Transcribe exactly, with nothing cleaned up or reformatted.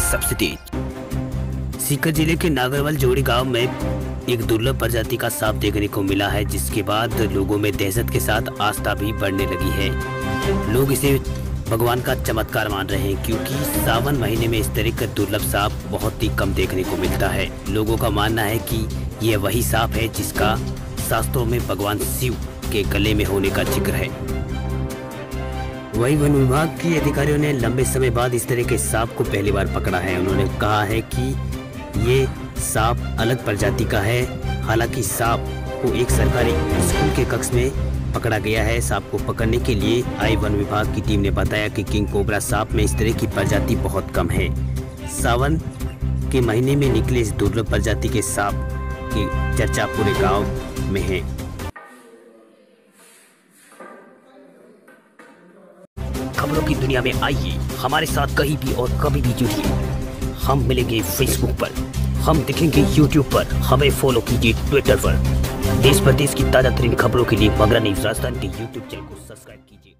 सबसे तेज। सीकर जिले के नागरवल जोड़ी गांव में एक दुर्लभ प्रजाति का सांप देखने को मिला है, जिसके बाद लोगों में दहशत के साथ आस्था भी बढ़ने लगी है। लोग इसे भगवान का चमत्कार मान रहे हैं, क्योंकि सावन महीने में इस तरह का दुर्लभ सांप बहुत ही कम देखने को मिलता है। लोगों का मानना है कि यह वही सांप है जिसका शास्त्रों में भगवान शिव के गले में होने का जिक्र है। वही वन विभाग के अधिकारियों ने लंबे समय बाद इस तरह के सांप को पहली बार पकड़ा है। उन्होंने कहा है कि ये सांप अलग प्रजाति का है। हालांकि सांप को एक सरकारी स्कूल के कक्ष में पकड़ा गया है। सांप को पकड़ने के लिए आई वन विभाग की टीम ने बताया कि किंग कोबरा सांप में इस तरह की प्रजाति बहुत कम है। सावन के महीने में निकले इस दुर्लभ प्रजाति के सांप की चर्चा पूरे गांव में है। खबरों की दुनिया में आइए हमारे साथ कहीं भी और कभी भी जुड़िए। हम मिलेंगे फेसबुक पर, हम दिखेंगे यूट्यूब पर, हमें फॉलो कीजिए ट्विटर पर। देश प्रदेश की ताजा तरीन खबरों के लिए मगरा न्यूज़ राजस्थान के यूट्यूब चैनल को सब्सक्राइब कीजिए।